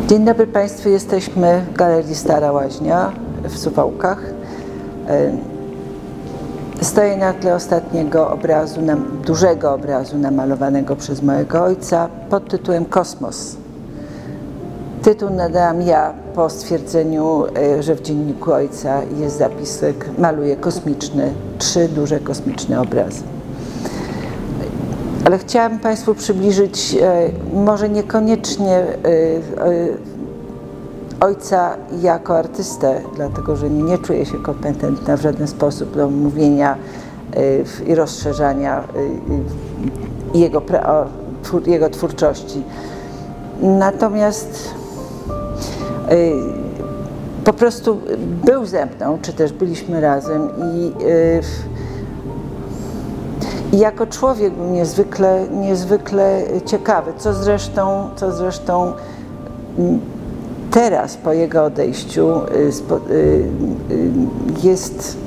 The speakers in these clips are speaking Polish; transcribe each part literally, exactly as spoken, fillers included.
Dzień dobry Państwu, jesteśmy w Galerii Stara Łaźnia w Suwałkach. Stoję na tle ostatniego obrazu, dużego obrazu namalowanego przez mojego ojca pod tytułem Kosmos. Tytuł nadałam ja po stwierdzeniu, że w dzienniku ojca jest zapisek "Maluję kosmiczny", trzy duże kosmiczne obrazy. Ale chciałabym Państwu przybliżyć może niekoniecznie ojca jako artystę, dlatego że nie czuję się kompetentna w żaden sposób do mówienia i rozszerzania jego, jego twórczości. Natomiast po prostu był ze mną, czy też byliśmy razem i I jako człowiek był niezwykle, niezwykle ciekawy, co zresztą, co zresztą teraz po jego odejściu jest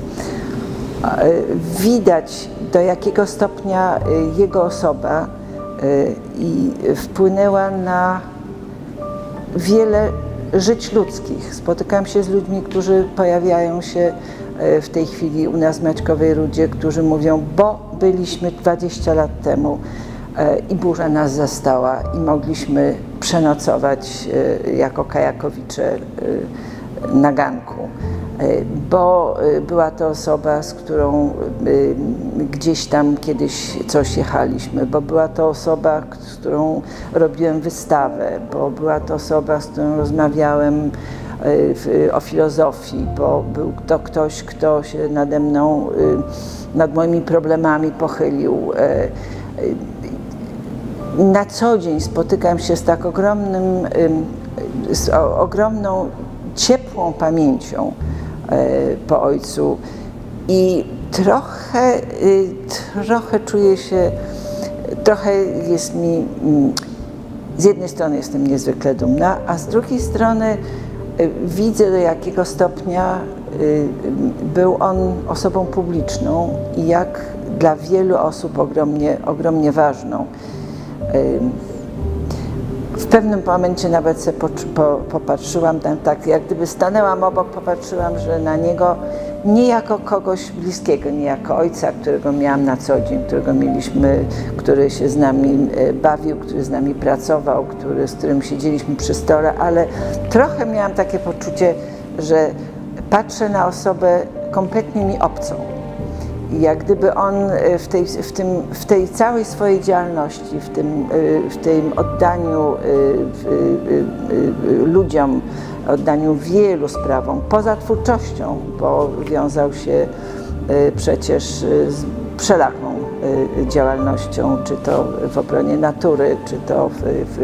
widać, do jakiego stopnia jego osoba i wpłynęła na wiele żyć ludzkich. Spotykam się z ludźmi, którzy pojawiają się w tej chwili u nas w Maćkowej Rudzie, którzy mówią, bo byliśmy dwadzieścia lat temu i burza nas zastała i mogliśmy przenocować jako kajakowicze na ganku, bo była to osoba, z którą gdzieś tam kiedyś coś jechaliśmy, bo była to osoba, z którą robiłem wystawę, bo była to osoba, z którą rozmawiałem o filozofii, bo był to ktoś, kto się nade mną, nad moimi problemami pochylił. Na co dzień spotykam się z tak ogromnym, z ogromną, ciepłą pamięcią po ojcu i trochę, trochę czuję się, trochę jest mi, z jednej strony jestem niezwykle dumna, a z drugiej strony widzę, do jakiego stopnia był on osobą publiczną i jak dla wielu osób ogromnie, ogromnie ważną. W pewnym momencie nawet sobie popatrzyłam, tam tak jak gdyby stanęłam obok, popatrzyłam, że na niego nie jako kogoś bliskiego, nie jako ojca, którego miałam na co dzień, którego mieliśmy, który się z nami bawił, który z nami pracował, który, z którym siedzieliśmy przy stole, ale trochę miałam takie poczucie, że patrzę na osobę kompletnie mi obcą. I jak gdyby on w tej, w tym, w tej całej swojej działalności, w tym, w tym oddaniu ludziom, oddaniu wielu sprawom, poza twórczością, bo wiązał się przecież z wszelaką działalnością, czy to w obronie natury, czy to w, w,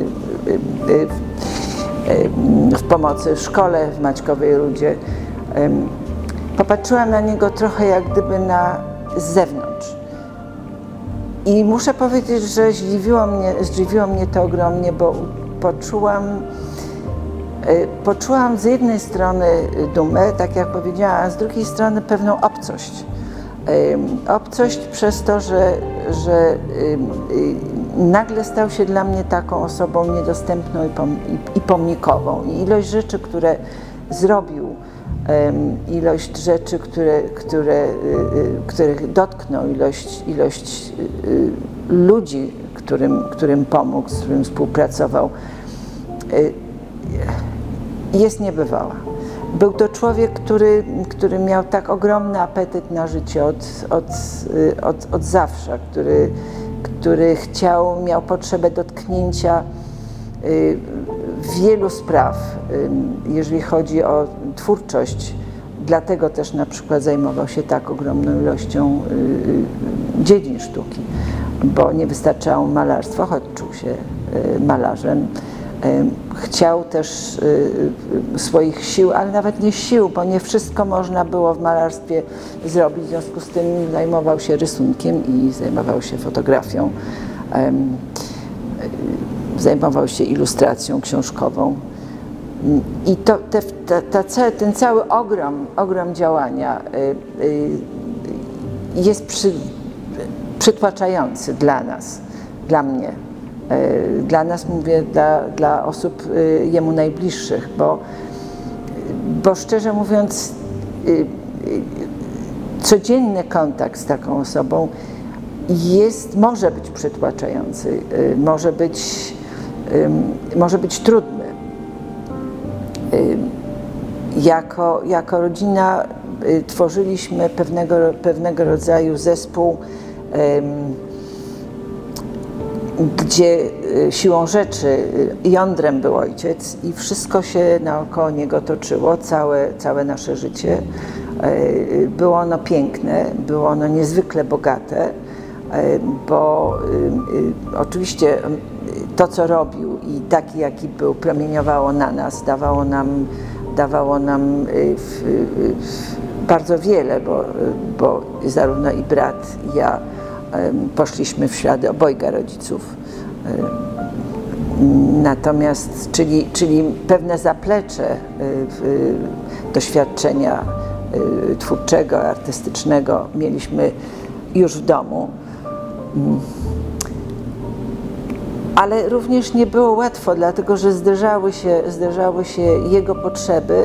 w, w pomocy w szkole w Maćkowej Rudzie. Popatrzyłam na niego trochę jak gdyby na z zewnątrz. I muszę powiedzieć, że zdziwiło mnie, zdziwiło mnie to ogromnie, bo poczułam, poczułam z jednej strony dumę, tak jak powiedziałam, a z drugiej strony pewną obcość. Obcość przez to, że, że nagle stał się dla mnie taką osobą niedostępną i pomnikową. I ilość rzeczy, które zrobił, ilość rzeczy, które, które, których dotknął, ilość, ilość ludzi, którym, którym pomógł, z którym współpracował, jest niebywała. Był to człowiek, który, który miał tak ogromny apetyt na życie od, od, od, od zawsze, który, który chciał, miał potrzebę dotknięcia wielu spraw, jeżeli chodzi o twórczość. Dlatego też na przykład zajmował się tak ogromną ilością dziedzin sztuki, bo nie wystarczało malarstwo, choć czuł się malarzem. Chciał też swoich sił, ale nawet nie sił, bo nie wszystko można było w malarstwie zrobić, w związku z tym zajmował się rysunkiem i zajmował się fotografią. Zajmował się ilustracją książkową. I to, te, ta, ta, ten cały ogrom, ogrom działania y, y, jest przy, przytłaczający dla nas, dla mnie. Dla nas, mówię, dla, dla osób jemu najbliższych, bo, bo szczerze mówiąc, codzienny kontakt z taką osobą jest, może być przytłaczający, może być, może być trudny. Jako, jako rodzina tworzyliśmy pewnego, pewnego rodzaju zespół, gdzie siłą rzeczy jądrem był ojciec i wszystko się naokoło niego toczyło, całe, całe nasze życie. Było ono piękne, było ono niezwykle bogate, bo oczywiście to, co robił i taki, jaki był, promieniowało na nas, dawało nam, dawało nam bardzo wiele, bo, bo zarówno i brat, i ja poszliśmy w ślady obojga rodziców. Natomiast, czyli, czyli pewne zaplecze doświadczenia twórczego, artystycznego mieliśmy już w domu. Ale również nie było łatwo, dlatego że zderzały się, zderzały się jego potrzeby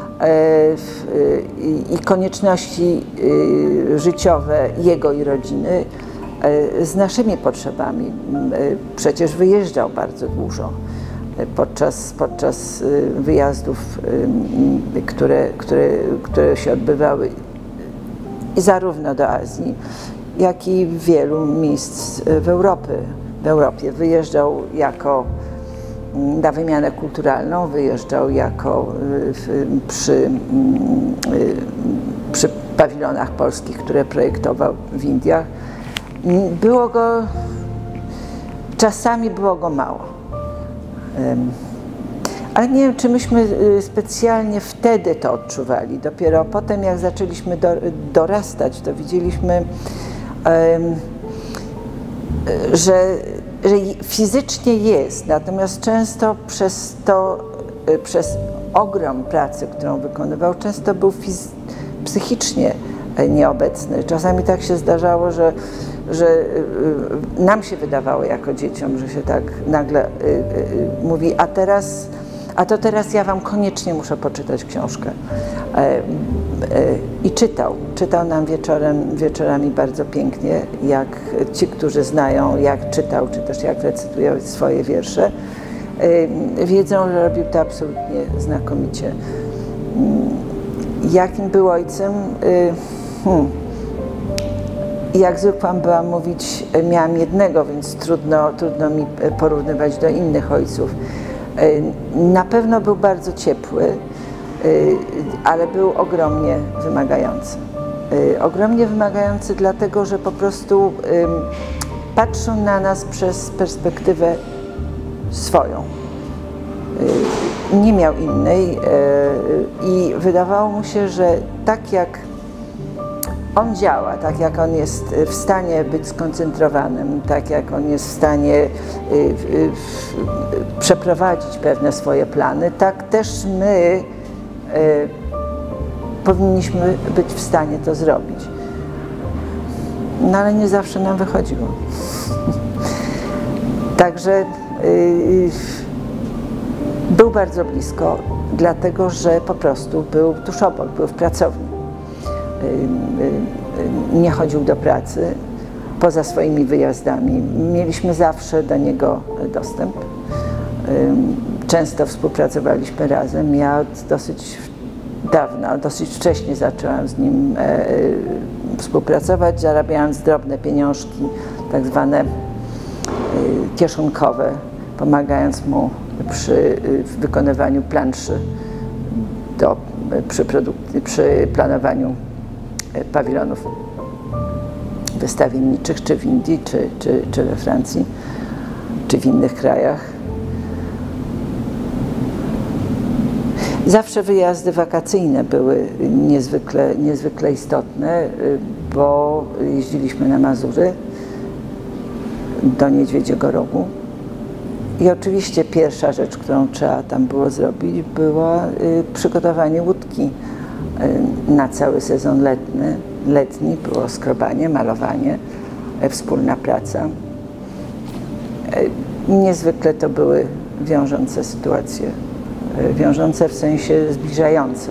i konieczności życiowe jego i rodziny z naszymi potrzebami. Przecież wyjeżdżał bardzo dużo podczas, podczas wyjazdów, które, które, które się odbywały i zarówno do Azji, jak i w wielu miejsc w Europie. W Europie wyjeżdżał jako na wymianę kulturalną, wyjeżdżał jako przy, przy pawilonach polskich, które projektował w Indiach. Było go, czasami było go mało. Ale nie wiem, czy myśmy specjalnie wtedy to odczuwali. Dopiero potem, jak zaczęliśmy do, dorastać, to widzieliśmy, że, że fizycznie jest, natomiast często przez to, przez ogrom pracy, którą wykonywał, często był fiz- psychicznie nieobecny. Czasami tak się zdarzało, że, że nam się wydawało jako dzieciom, że się tak nagle mówi, a teraz, a to teraz ja wam koniecznie muszę poczytać książkę. I czytał, czytał nam wieczorem, wieczorami bardzo pięknie, jak ci, którzy znają, jak czytał, czy też jak recytuje swoje wiersze, wiedzą, że robił to absolutnie znakomicie. Jakim był ojcem? Hmm. Jak zwykłam byłam mówić, miałam jednego, więc trudno, trudno mi porównywać do innych ojców. Na pewno był bardzo ciepły, ale był ogromnie wymagający. Ogromnie wymagający dlatego, że po prostu patrzył na nas przez perspektywę swoją. Nie miał innej i wydawało mu się, że tak jak on działa, tak jak on jest w stanie być skoncentrowanym, tak jak on jest w stanie przeprowadzić pewne swoje plany, tak też my powinniśmy być w stanie to zrobić. No ale nie zawsze nam wychodziło. Także był bardzo blisko, dlatego że po prostu był tuż obok, był w pracowni. Nie chodził do pracy poza swoimi wyjazdami. Mieliśmy zawsze do niego dostęp. Często współpracowaliśmy razem. Ja dosyć dawno, dosyć wcześnie zaczęłam z nim współpracować, zarabiając drobne pieniążki, tak zwane kieszonkowe, pomagając mu przy wykonywaniu planszy, do, przy, produk- przy planowaniu pawilonów wystawienniczych, czy w Indii, czy, czy, czy we Francji, czy w innych krajach. Zawsze wyjazdy wakacyjne były niezwykle, niezwykle istotne, bo jeździliśmy na Mazury, do Niedźwiedziego Rogu. I oczywiście pierwsza rzecz, którą trzeba tam było zrobić, było przygotowanie łódki na cały sezon letni. letni. Było skrobanie, malowanie, wspólna praca. niezwykle to były wiążące sytuacje, wiążące w sensie zbliżające.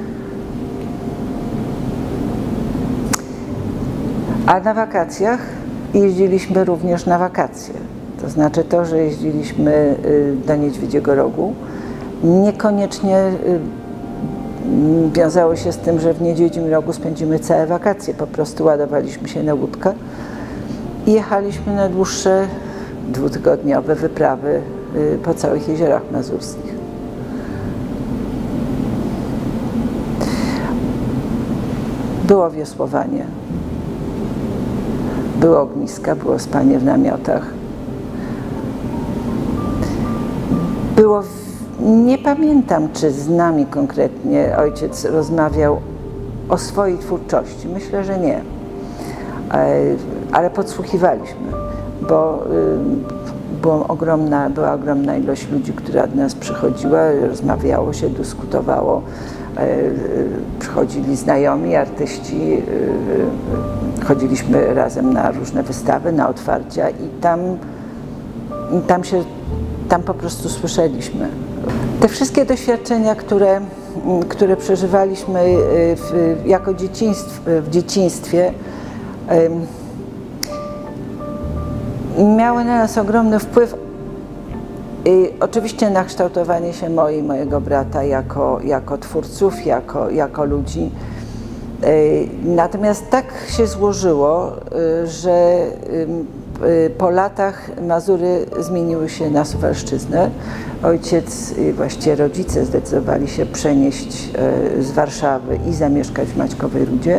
A na wakacjach jeździliśmy również na wakacje. To znaczy to, że jeździliśmy do Niedźwiedziego Rogu, niekoniecznie wiązało się z tym, że w Niedźwiedzim Rogu spędzimy całe wakacje. Po prostu ładowaliśmy się na łódkę i jechaliśmy na dłuższe, dwutygodniowe wyprawy po całych jeziorach mazurskich. Było wiosłowanie, było ogniska, było spanie w namiotach. Było, nie pamiętam, czy z nami konkretnie ojciec rozmawiał o swojej twórczości. Myślę, że nie, ale podsłuchiwaliśmy, bo była ogromna, była ogromna ilość ludzi, która do nas przychodziła, rozmawiało się, dyskutowało. Przychodzili znajomi, artyści, chodziliśmy razem na różne wystawy, na otwarcia i tam, tam się, tam po prostu słyszeliśmy. Te wszystkie doświadczenia, które, które przeżywaliśmy w, jako dzieciństw, w dzieciństwie, miały na nas ogromny wpływ. I oczywiście na kształtowanie się mojej i mojego brata jako, jako twórców, jako, jako ludzi. Natomiast tak się złożyło, że po latach Mazury zmieniły się na Suwalszczyznę. Ojciec, właściwie rodzice zdecydowali się przenieść z Warszawy i zamieszkać w Maćkowej Rudzie.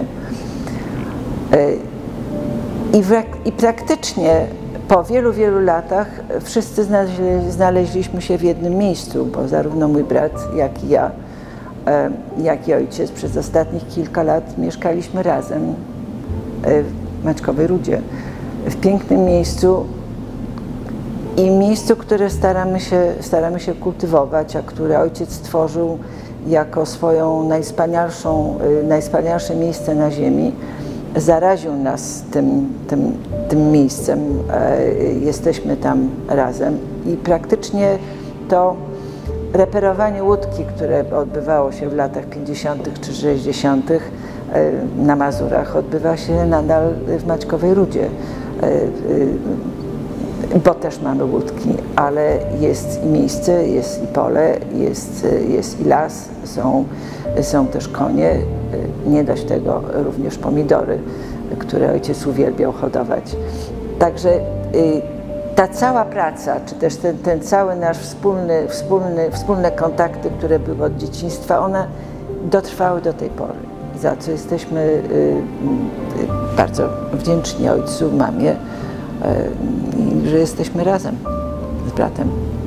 I, w, i praktycznie po wielu, wielu latach wszyscy znaleźliśmy się w jednym miejscu, bo zarówno mój brat, jak i ja, jak i ojciec przez ostatnich kilka lat mieszkaliśmy razem w Maćkowej Rudzie. W pięknym miejscu i miejscu, które staramy się, staramy się kultywować, a które ojciec stworzył jako swoją najwspanialszą, najwspanialsze miejsce na ziemi. Zaraził nas tym, tym, tym miejscem, jesteśmy tam razem i praktycznie to reperowanie łódki, które odbywało się w latach pięćdziesiątych czy sześćdziesiątych na Mazurach, odbywa się nadal w Maćkowej Rudzie, bo też mamy łódki, ale jest i miejsce, jest i pole, jest, jest i las, są, są też konie, nie dość tego również pomidory, które ojciec uwielbiał hodować. Także ta cała praca, czy też ten, ten cały nasz wspólny, wspólny, wspólne kontakty, które były od dzieciństwa, one dotrwały do tej pory, za co jesteśmy bardzo wdzięczni ojcu, mamie, że jesteśmy razem z bratem.